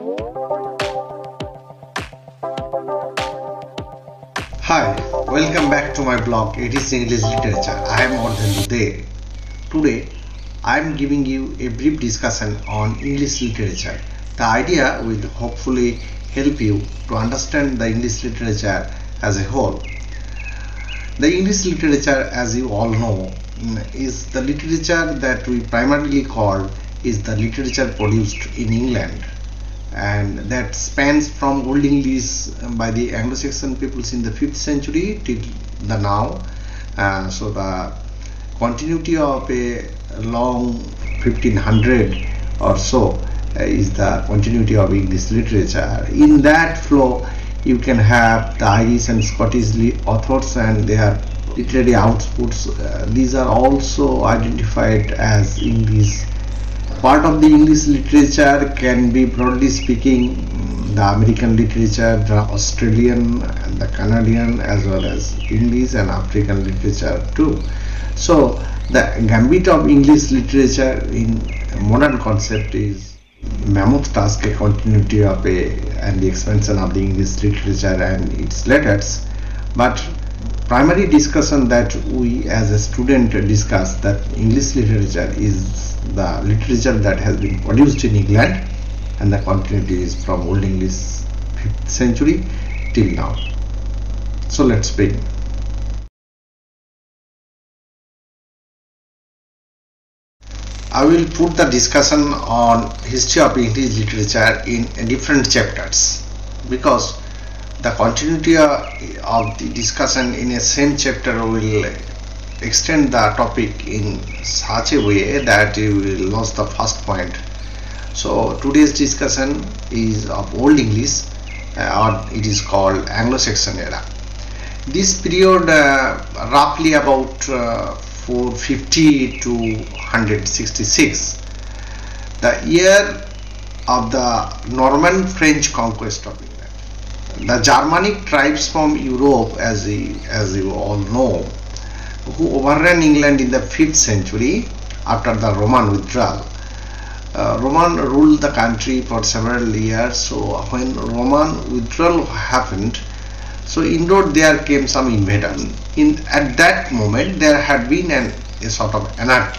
Hi, welcome back to my blog. It is English Literature. I am Ardhan Dude. Today, I am giving you a brief discussion on English literature. The idea will hopefully help you to understand the English literature as a whole. The English literature, as you all know, is the literature that we primarily call is the literature produced in England, and that spans from Old English by the Anglo-Saxon peoples in the 5th century till the now. So the continuity of a long 1500 or so is the continuity of English literature. In that flow, you can have the Irish and Scottish authors and their literary outputs. These are also identified as English. Part of the English literature can be, broadly speaking, the American literature, the Australian and the Canadian, as well as English and African literature too. So the gambit of English literature in a modern concept is mammoth task, a continuity of and the expansion of the English literature and its letters. But primary discussion that we as a student discuss that English literature is the literature that has been produced in England, and the continuity is from Old English 5th century till now. So let's begin. I will put the discussion on history of English literature in different chapters, because the continuity of the discussion in a same chapter will extend the topic in such a way that you will lose the first point. So today's discussion is of Old English, or it is called Anglo-Saxon era. This period roughly about 450 to 166, the year of the Norman French conquest of England. The Germanic tribes from Europe, as you all know, who overran England in the 5th century after the Roman withdrawal. Roman ruled the country for several years. So when Roman withdrawal happened, so inward there came some invaders. At that moment there had been a sort of anarchy.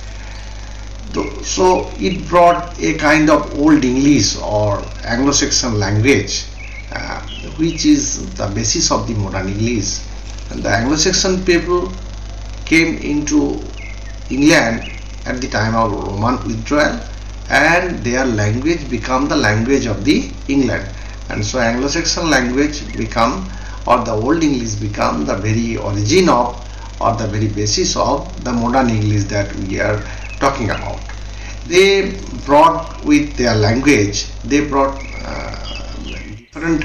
So it brought a kind of Old English or Anglo-Saxon language, which is the basis of the modern English. And the Anglo-Saxon people came into England at the time of Roman withdrawal, and their language became the language of the England. And so Anglo-Saxon language become, or the Old English become, the very origin of, or the very basis of the modern English that we are talking about. They brought with their language, they brought different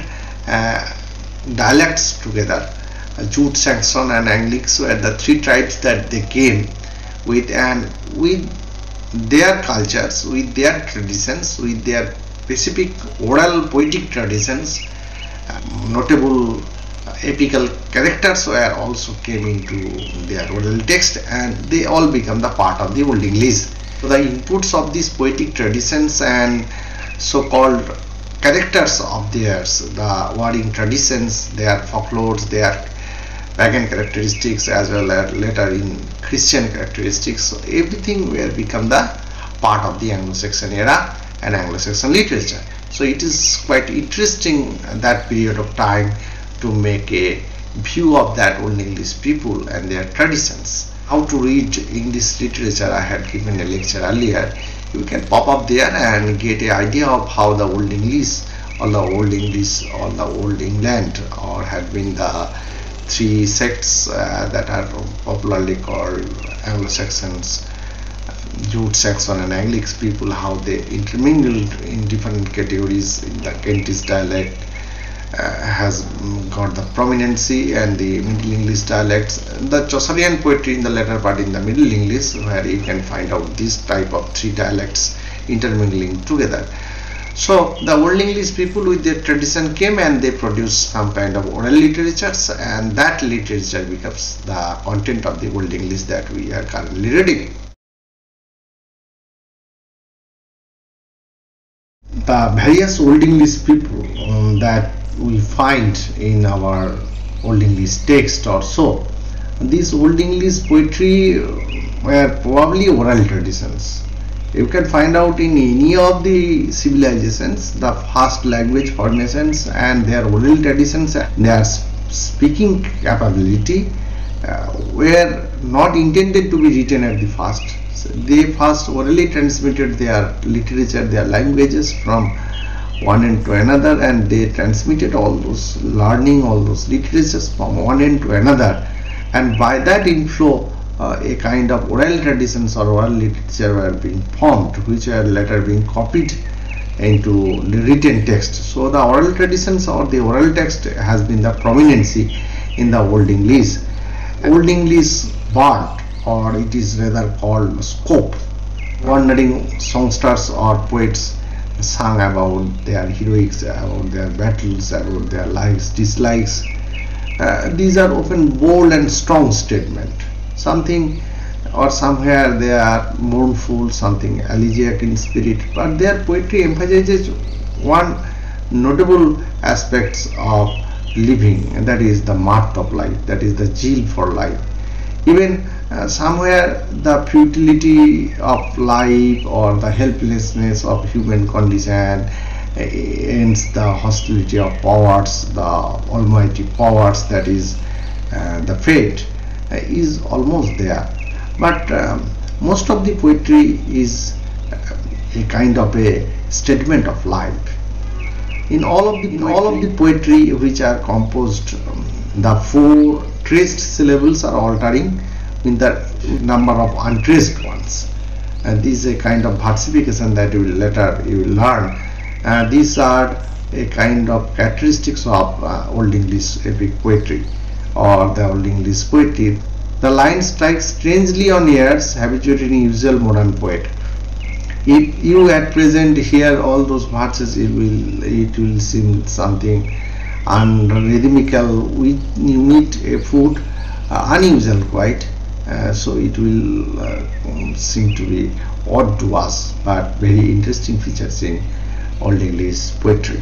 dialects together. Jute, Saxon and Anglics were the three tribes that they came with, and with their cultures, with their traditions, with their specific oral poetic traditions, notable epical characters were also came into their oral text, and they all become the part of the Old English. So the inputs of these poetic traditions and so-called characters of theirs, the wording traditions, their folklores, their pagan characteristics, as well as later in Christian characteristics, so everything will become the part of the Anglo-Saxon era and Anglo-Saxon literature. So it is quite interesting that period of time to make a view of that Old English people and their traditions. How to read English literature, I had given a lecture earlier. You can pop up there and get an idea of how the Old English or the Old English or the Old England, or had been the three sects that are popularly called Anglo-Saxons, Jute, Saxon and Anglics people, how they intermingled in different categories. The Kentish dialect has got the prominency, and the Middle English dialects, the Chaucerian poetry in the latter part in the Middle English, where you can find out this type of three dialects intermingling together. So the Old English people with their tradition came, and they produced some kind of oral literatures, and that literature becomes the content of the Old English that we are currently reading. The the various Old English people that we find in our Old English text or so. These Old English poetry were probably oral traditions. You can find out in any of the civilizations the first language formations and their oral traditions, their speaking capability were not intended to be written at the first. They first orally transmitted their literature, their languages from one end to another, and they transmitted all those learning, all those literatures from one end to another, and by that inflow a kind of oral traditions or oral literature were being formed, which were later being copied into the written text. So the oral traditions or the oral text has been the prominency in the Old English. Old English bard, or it is rather called scope, wandering songsters or poets sang about their heroics, about their battles, about their likes, dislikes. These are often bold and strong statements. Something or somewhere they are mournful, something elegiac in spirit, but their poetry emphasizes one notable aspects of living, and that is the mirth of life, that is the zeal for life. Even somewhere the futility of life or the helplessness of human condition ends the hostility of powers, the almighty powers, that is the fate is almost there. But most of the poetry is a kind of a statement of life. In all of the poetry which are composed, the four traced syllables are altering in the number of untraced ones, and this is a kind of versification that you will learn. These are a kind of characteristics of Old English epic poetry or the Old English poetry. The line strikes strangely on ears habituated in usual modern poet. If you at present hear all those verses, it will seem something unrhythmical. You meet a food unusual quite, so it will seem to be odd to us, but very interesting features in Old English poetry.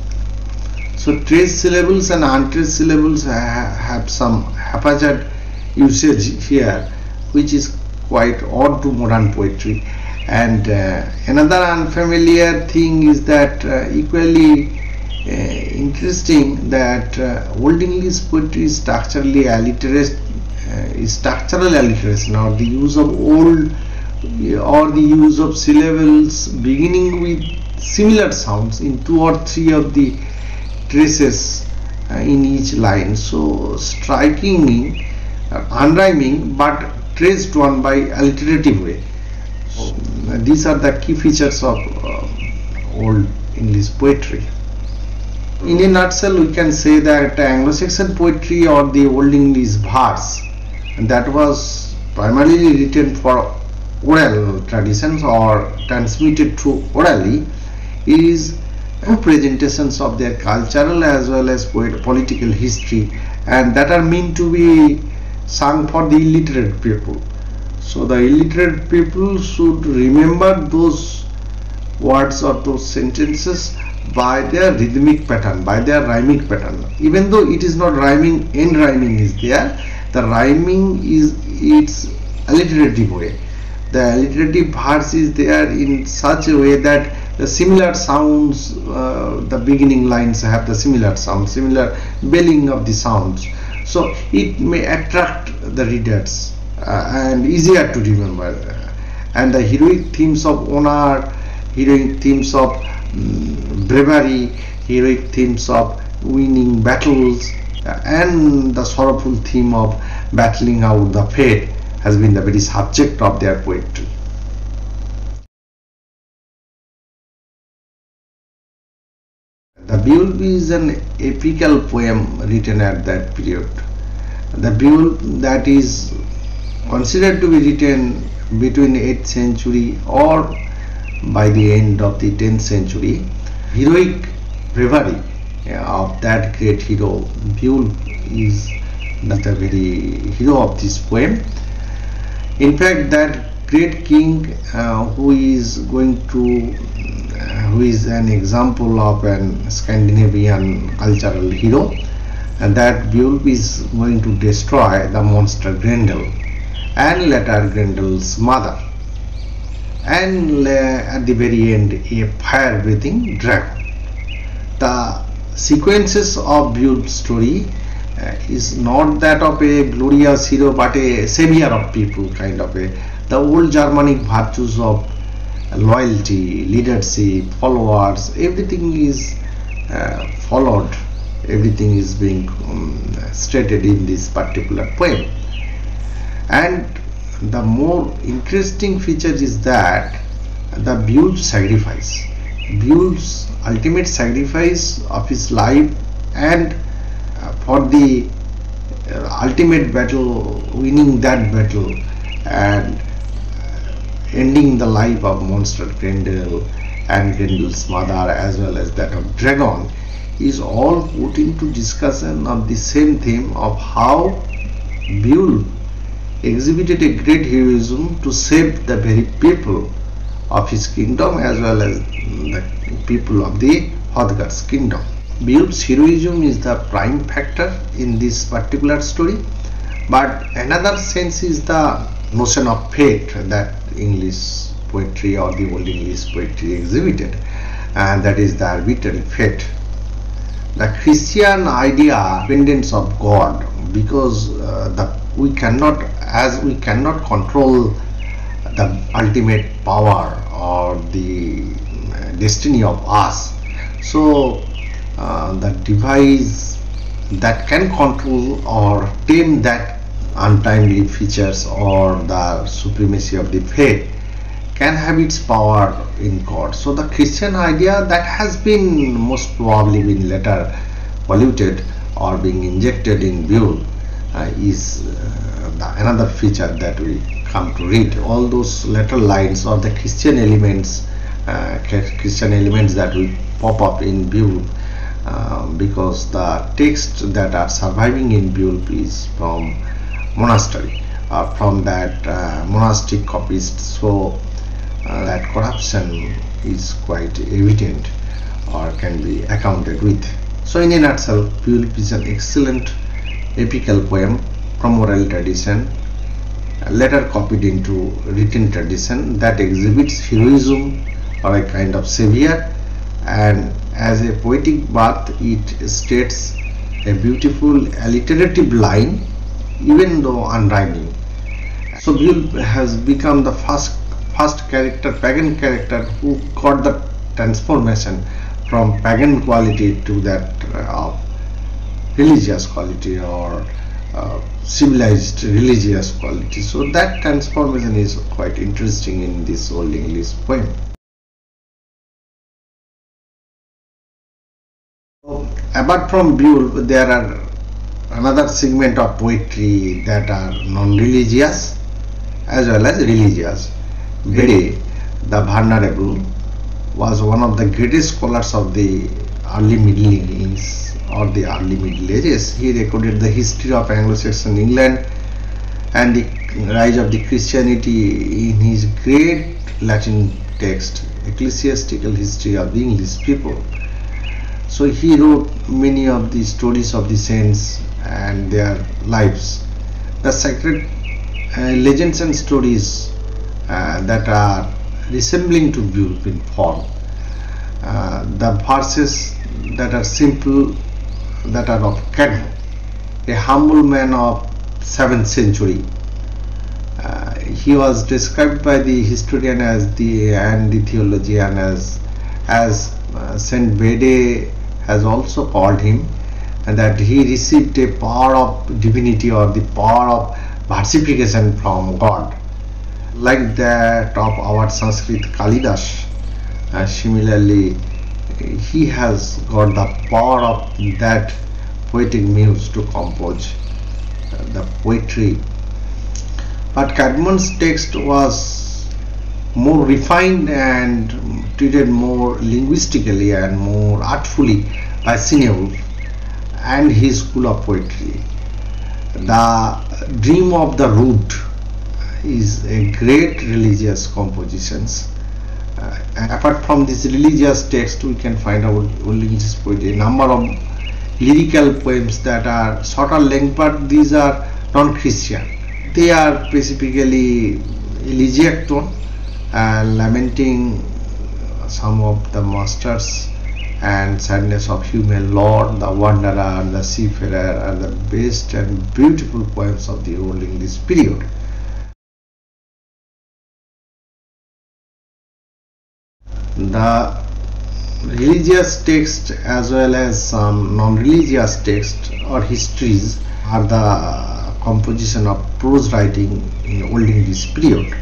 So traced syllables and untraced syllables have some haphazard usage here, which is quite odd to modern poetry. And another unfamiliar thing is that equally interesting, that Old English poetry is structural alliteration, or the use of old or the use of syllables beginning with similar sounds in two or three of the traces in each line. So strikingly unrhyming but traced one by alliterative way. So, these are the key features of Old English poetry. In a nutshell, we can say that Anglo-Saxon poetry or the Old English verse, that was primarily written for oral traditions or transmitted through orally, is presentations of their cultural as well as political history, and that are meant to be sung for the illiterate people. So the illiterate people should remember those words or those sentences by their rhythmic pattern, by their rhyming pattern. Even though it is not rhyming, end rhyming is there, the rhyming is its alliterative way. The alliterative verse is there in such a way that the similar sounds, the beginning lines have the similar sounds, similar belling of the sounds. So it may attract the readers and easier to remember. And the heroic themes of honor, heroic themes of bravery, heroic themes of winning battles, and the sorrowful theme of battling out the fate has been the very subject of their poetry. The Beowulf is an epical poem written at that period. The Beowulf that is considered to be written between 8th century or by the end of the 10th century. Heroic bravery of that great hero Beowulf is the very hero of this poem. In fact, that great king who is going to who is an example of an Scandinavian cultural hero, and that Beowulf is going to destroy the monster Grendel and later Grendel's mother, and at the very end a fire-breathing dragon. The sequences of Beowulf's story is not that of a glorious hero but a savior of people, kind of the old Germanic virtues of loyalty, leadership, followers, everything is followed, everything is being stated in this particular poem. And the more interesting feature is that the Beowulf's sacrifice, Beowulf's ultimate sacrifice of his life, and for the ultimate battle, winning that battle and ending the life of monster Grendel and Grendel's mother as well as that of dragon, is all put into discussion of the same theme of how Beowulf exhibited a great heroism to save the very people of his kingdom as well as the people of the Hrothgar's kingdom. Beowulf's heroism is the prime factor in this particular story, but another sense is the notion of fate that English poetry or the old English poetry exhibited, and that is the arbitrary fate. The Christian idea dependence of God, because we cannot control the ultimate power or the destiny of us, so the device that can control or tame that untimely features or the supremacy of the fate can have its power in God. So the Christian idea that has been most probably been later polluted or being injected in Beowulf is another feature that we come to read. All those later lines or the Christian elements that will pop up in Beowulf, because the texts that are surviving in Beowulf is from monastery, from that monastic copists, so that corruption is quite evident or can be accounted with. So in a nutshell, Beowulf is an excellent epical poem from oral tradition, later copied into written tradition, that exhibits heroism or a kind of savior, and as a poetic birth it states a beautiful alliterative line even though unrhyming. So Beowulf has become the first character, pagan character, who got the transformation from pagan quality to that of religious quality or civilized religious quality. So that transformation is quite interesting in this old English poem. So, apart from Beowulf, there are another segment of poetry that are non-religious as well as religious. Bede, the Venerable, was one of the greatest scholars of the early Middle Ages or the early Middle Ages. He recorded the history of Anglo-Saxon England and the rise of the Christianity in his great Latin text, Ecclesiastical History of the English People. So he wrote many of the stories of the saints and their lives. The sacred legends and stories that are resembling to Beowulf in form. The verses that are simple, that are of Cadmo, a humble man of 7th century. He was described by the historian and the theologian as Saint Bede has also called him, and that he received a power of divinity or the power of versification from God, like that of our Sanskrit Kalidas. Similarly, he has got the power of that poetic muse to compose the poetry. But Cadmon's text was more refined and treated more linguistically and more artfully by Seneulf and his school of poetry. The Dream of the Rood is a great religious composition Apart from this religious text, we can find out Old English poetry, a number of lyrical poems that are shorter length, but these are non-Christian. They are specifically elegiac tone, lamenting some of the masters and sadness of human lord. The Wanderer, the Seafarer are the best and beautiful poems of the Old English period. The religious text as well as some non-religious text or histories are the composition of prose writing in Old English period.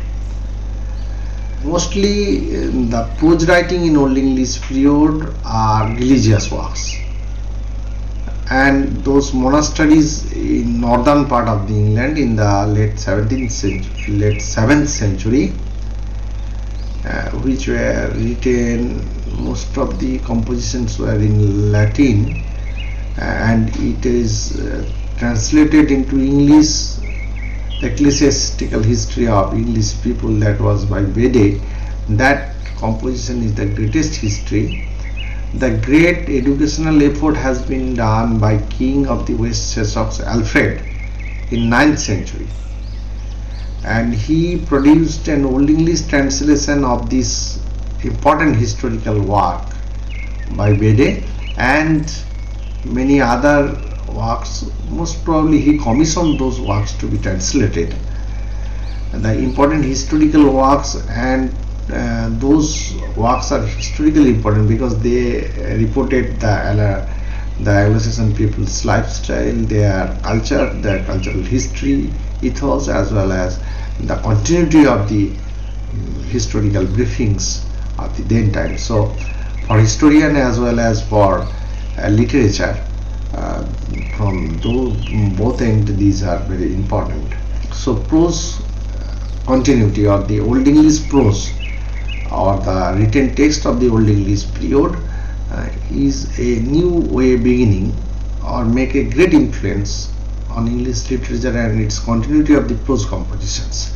Mostly the prose writing in Old English period are religious works, and those monasteries in northern part of the England in the late 7th century, which were written, most of the compositions were in Latin, and it is translated into English. The ecclesiastical history of English people, that was by Bede. That composition is the greatest history. The great educational effort has been done by King of the West Sussex, Alfred, in 9th century, and he produced an Old English translation of this important historical work by Bede and many other works. Most probably he commissioned those works to be translated. The important historical works, and those works are historically important because they reported the Anglo-Saxon people's lifestyle, their culture, their cultural history, ethos, as well as the continuity of the historical briefings of the then time. So for historian as well as for literature, from both ends, these are very important. So prose continuity, or the Old English prose, or the written text of the Old English period, is a new way beginning or make a great influence on English literature and its continuity of the prose compositions.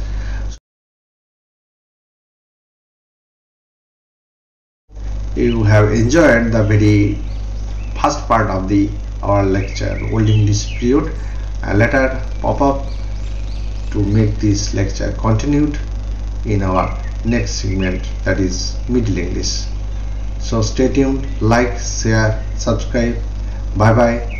You have enjoyed the very first part of our lecture, Old English period. Let us pop up to make this lecture continued in our next segment, that is Middle English. So stay tuned, like, share, subscribe. Bye bye.